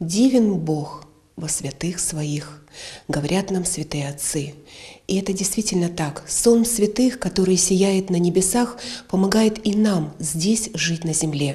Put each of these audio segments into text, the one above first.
«Дивен Бог во святых Своих», говорят нам святые отцы. И это действительно так. Сон святых, который сияет на небесах, помогает и нам здесь жить на земле.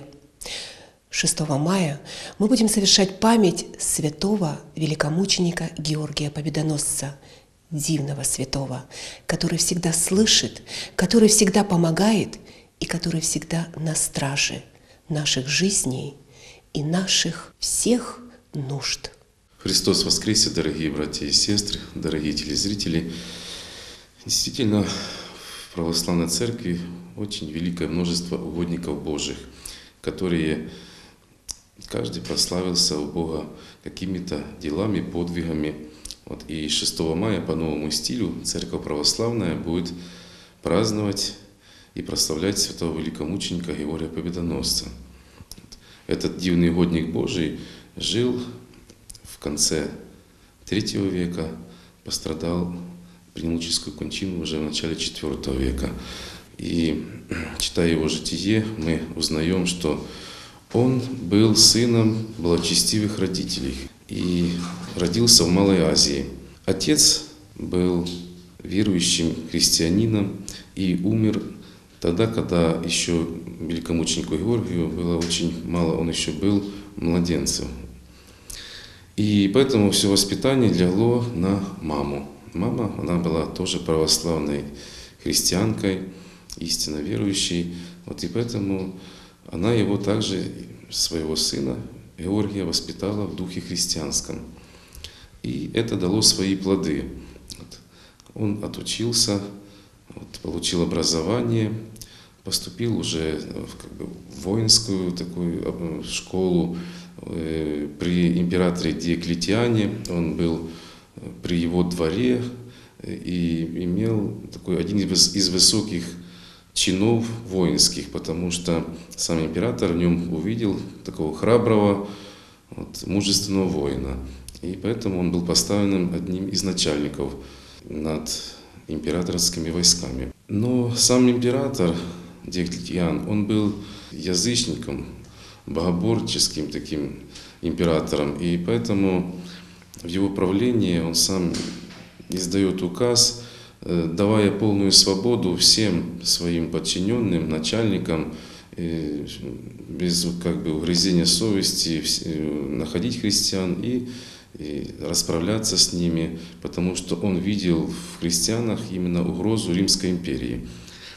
6 мая мы будем совершать память святого великомученика Георгия Победоносца, дивного святого, который всегда слышит, который всегда помогает и который всегда на страже наших жизней и наших всех нужд. Христос воскресе, дорогие братья и сестры, дорогие телезрители! Действительно, в православной церкви очень великое множество угодников Божьих, которые каждый прославился у Бога какими-то делами, подвигами. И 6 мая по новому стилю Церковь Православная будет праздновать и прославлять святого великомученика Георгия Победоносца. Этот дивный угодник Божий жил в конце III века, пострадал, принял мученическую кончину уже в начале IV века. И читая его житие, мы узнаем, что он был сыном благочестивых родителей и родился в Малой Азии. Отец был верующим христианином и умер тогда, когда еще великомученику Георгию было очень мало, он еще был младенцем. И поэтому все воспитание легло на маму. Мама, она была тоже православной христианкой, истинно верующей. И поэтому она его также, своего сына Георгия, воспитала в духе христианском. И это дало свои плоды. Он отучился, получил образование, поступил уже в воинскую такую школу при императоре Диоклетиане. Он был при его дворе и имел такой один из высоких чинов воинских, потому что сам император в нем увидел такого храброго, мужественного воина. И поэтому он был поставлен одним из начальников над императорскими войсками. Но сам император Диоклетиан, он был язычником, богоборческим таким императором, и поэтому в его правлении он сам издает указ, давая полную свободу всем своим подчиненным, начальникам, без угрызения совести находить христиан и расправляться с ними, потому что он видел в христианах именно угрозу Римской империи.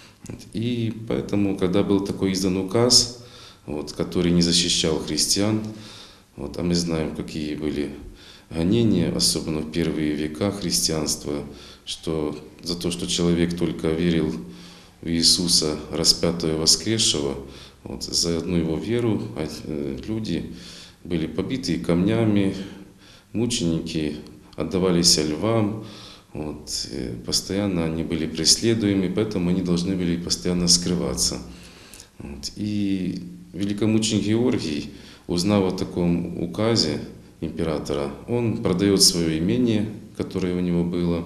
И поэтому, когда был такой издан указ, который не защищал христиан, а мы знаем, какие были гонения, особенно в первые века христианства, что за то, что человек только верил в Иисуса распятого и воскресшего, за одну его веру люди были побиты камнями, мученики отдавались львам, постоянно они были преследуемы, поэтому они должны были постоянно скрываться. И великомученик Георгий, узнав о таком указе императора, он продает свое имение, которое у него было.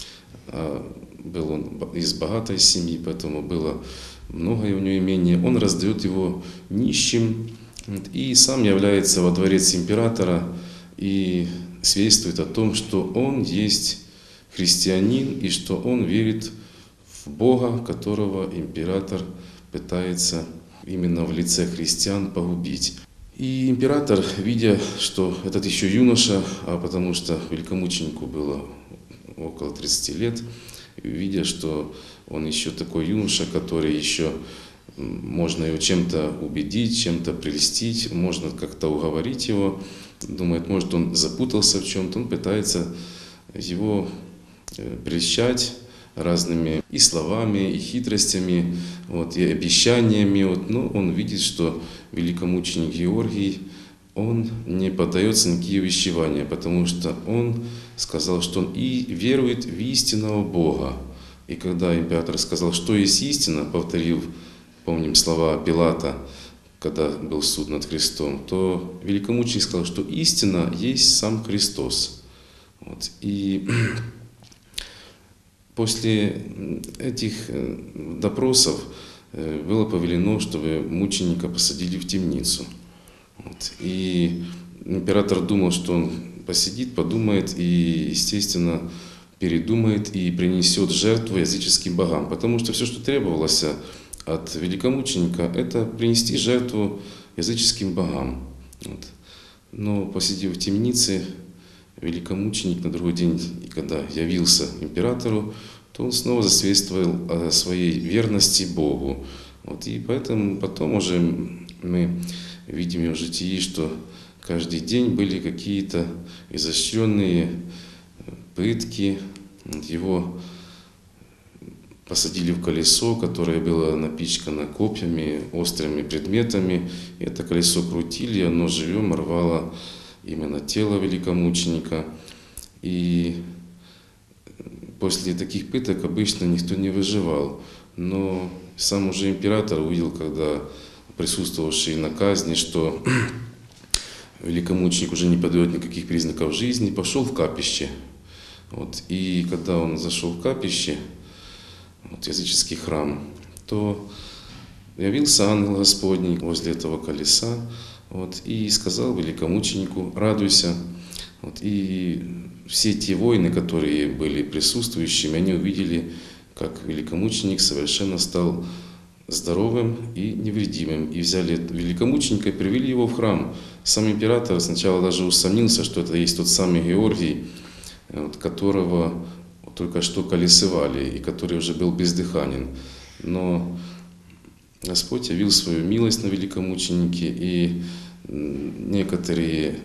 Был он из богатой семьи, поэтому было многое у него имение. Он раздает его нищим и сам является во дворец императора и свидетельствует о том, что он есть христианин и что он верит в Бога, которого император пытается именно в лице христиан погубить. И император, видя, что этот еще юноша, потому что великомученику было около 30 лет, видя, что он еще такой юноша, который еще можно его чем-то убедить, чем-то прельстить, можно как-то уговорить его, думает, может, он запутался в чем-то, он пытается его прельщать разными и словами, и хитростями, и обещаниями. Но он видит, что великомученик Георгий, он не поддается на никакие увещевания, потому что он сказал, что он и верует в истинного Бога. И когда император сказал, что есть истина, повторил, помним слова Пилата, когда был суд над Христом, то великомученик сказал, что истина есть сам Христос. И после этих допросов было повелено, чтобы мученика посадили в темницу. И император думал, что он посидит, подумает и, естественно, передумает и принесет жертву языческим богам. Потому что все, что требовалось от великомученика, это принести жертву языческим богам. Вот. Но посидев в темнице, великомученик на другой день, когда явился императору, то он снова засвидетельствовал о своей верности Богу. Вот. И поэтому потом уже мы видим в его житии, что каждый день были какие-то изощренные пытки. Его посадили в колесо, которое было напичкано копьями, острыми предметами. И это колесо крутили, и оно живем рвало именно тело великомученика. И после таких пыток обычно никто не выживал. Но сам уже император увидел, когда присутствовавший на казни, что великомученик уже не подает никаких признаков жизни, пошел в капище. Вот. И когда он зашел в капище, вот, языческий храм, то явился ангел Господний возле этого колеса, вот, и сказал великомученику: радуйся. Вот. И все те воины, которые были присутствующими, они увидели, как великомученик совершенно стал здоровым и невредимым. И взяли великомученика и привели его в храм. Сам император сначала даже усомнился, что это есть тот самый Георгий, вот, которого только что колесовали и который уже был бездыханен. Но Господь явил свою милость на великомученике, и некоторые,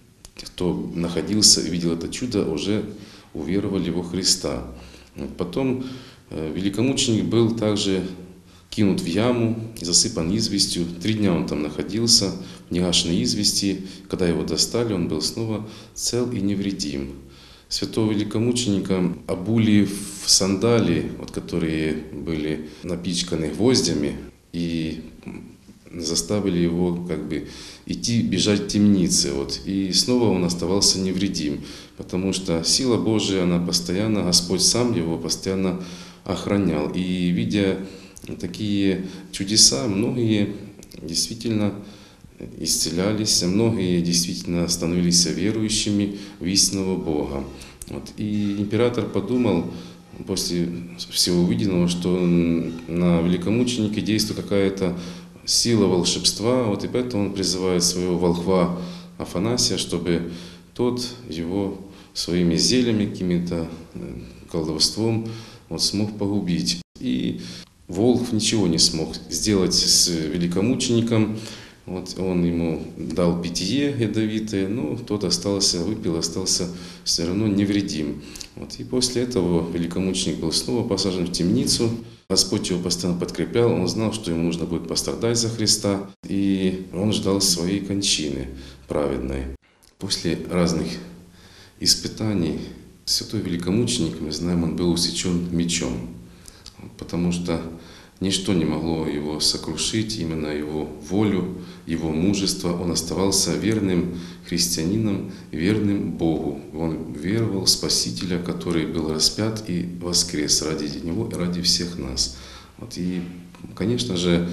кто находился и видел это чудо, уже уверовали во Христа. Потом великомученик был также кинут в яму и засыпан известью. 3 дня он там находился в негашенной извести. Когда его достали, он был снова цел и невредим. Святого великомученика обули в сандали, вот, которые были напичканы гвоздями, и заставили его как бы идти, бежать в темнице. Вот. И снова он оставался невредим, потому что сила Божия, она постоянно, Господь сам его постоянно охранял. И видя такие чудеса, многие действительно исцелялись, многие действительно становились верующими в истинного Бога. Вот. И император подумал после всего увиденного, что на великомученике действует какая-то сила волшебства, вот, и поэтому он призывает своего волхва Афанасия, чтобы тот его своими зельями, какими-то колдовством вот, смог погубить. И волхв ничего не смог сделать с великомучеником. Вот, он ему дал питье ядовитое, но тот выпил, остался все равно невредим. Вот, и после этого великомученик был снова посажен в темницу. Господь его постоянно подкреплял, он знал, что ему нужно будет пострадать за Христа, и он ждал своей кончины праведной. После разных испытаний святой великомученик, мы знаем, он был усечен мечом, потому что ничто не могло его сокрушить, именно его волю, его мужество. Он оставался верным христианином, верным Богу. Он веровал в Спасителя, который был распят и воскрес ради него и ради всех нас. Вот. И, конечно же,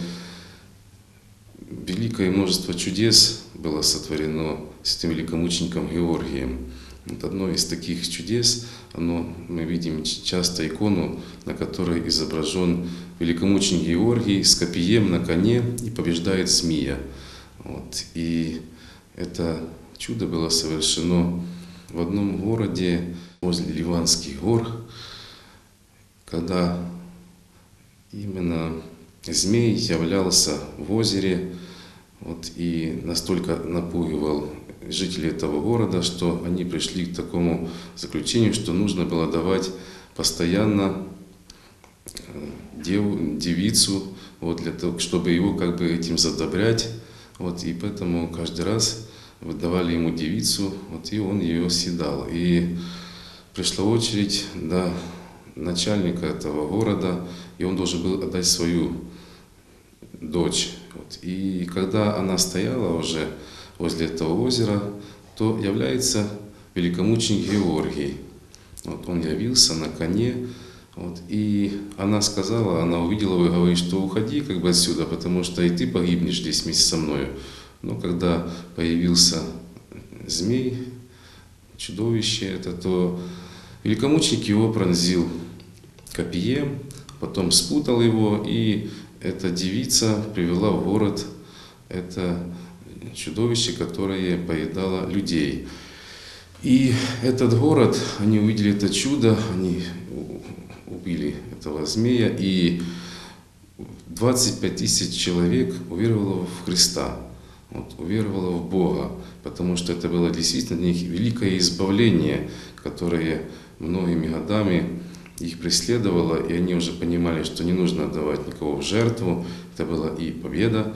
великое множество чудес было сотворено святым великомучеником Георгием. Вот одно из таких чудес, мы видим часто икону, на которой изображен великомученик Георгий с копьем на коне и побеждает змея. Вот. И это чудо было совершено в одном городе возле Ливанских гор, когда именно змей являлся в озере, вот, и настолько напугивал жителей этого города, что они пришли к такому заключению, что нужно было давать постоянно девицу, вот, для того, чтобы его как бы этим задобрять. Вот, и поэтому каждый раз выдавали ему девицу, вот, и он ее съедал. И пришла очередь до начальника этого города, и он должен был отдать свою дочь. Вот. И когда она стояла уже возле этого озера, то является великомученик Георгий. Вот, он явился на коне, вот, и она сказала, она увидела его и говорит, что уходи как бы отсюда, потому что и ты погибнешь здесь вместе со мною. Но когда появился змей, чудовище это, то великомученик его пронзил копьем, потом спутал его, и эта девица привела в город это чудовище, которое поедало людей. И этот город, они увидели это чудо, они убили этого змея, и 25 тысяч человек уверовало в Христа, уверовало в Бога, потому что это было действительно для них великое избавление, которое многими годами их преследовало, и они уже понимали, что не нужно отдавать никого в жертву, это была и победа.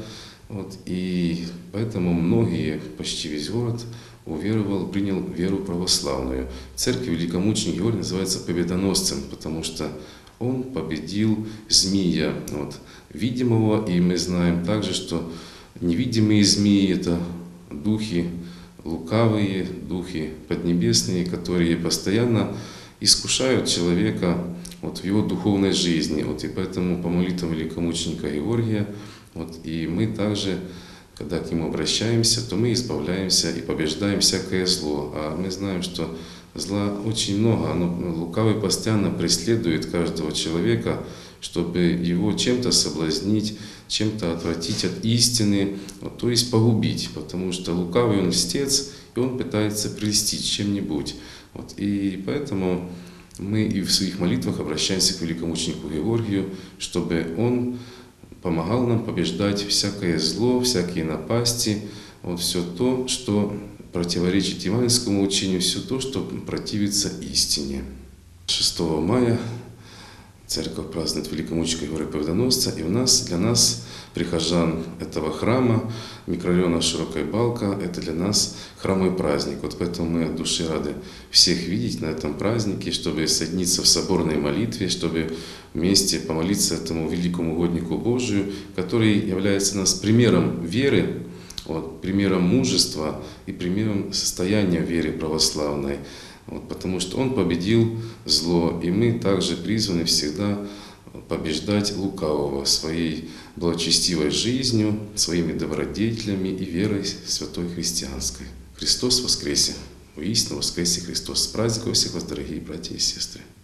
И поэтому многие, почти весь город уверовал, принял веру православную. Церковь великомученик Георгий называется победоносцем, потому что он победил змея видимого, и мы знаем также, что невидимые змеи – это духи лукавые, духи поднебесные, которые постоянно искушают человека в его духовной жизни. И поэтому по молитвам великомученика Георгия, и мы также, когда к нему обращаемся, то мы избавляемся и побеждаем всякое зло. А мы знаем, что зла очень много, лукавый постоянно преследует каждого человека, чтобы его чем-то соблазнить, чем-то отвратить от истины, то есть погубить, потому что лукавый он льстец, и он пытается прельстить чем-нибудь. И поэтому мы и в своих молитвах обращаемся к великомученику Георгию, чтобы он помогал нам побеждать всякое зло, всякие напасти, все то, что противоречит евангельскому учению, все то, что противится истине. 6 мая церковь празднует великомученика Георгия Победоносца, и для нас, прихожан этого храма, микрорайона Широкая Балка, это для нас храмовый праздник. Поэтому мы от души рады всех видеть на этом празднике, чтобы соединиться в соборной молитве, чтобы вместе помолиться этому великому угоднику Божию, который является нас примером веры, примером мужества и примером состояния веры православной. Потому что он победил зло, и мы также призваны всегда побеждать лукавого своей благочестивой жизнью, своими добродетелями и верой святой христианской. Христос воскресе! Воистину воскресе Христос! С праздником всех вас, дорогие братья и сестры!